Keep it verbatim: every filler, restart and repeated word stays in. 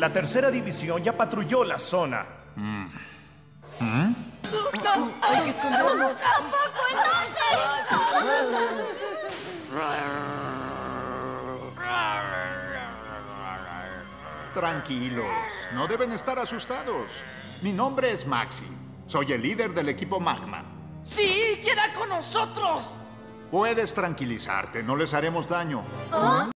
La tercera división ya patrulló la zona. Mm. ¿Mm? ¡No! ¡Hay que escondernos! ¡Tampoco! ¿En Tranquilos, no deben estar asustados. Mi nombre es Maxi. Soy el líder del equipo Magma. ¡Sí! ¡Queda con nosotros! Puedes tranquilizarte, no les haremos daño. ¿Ah?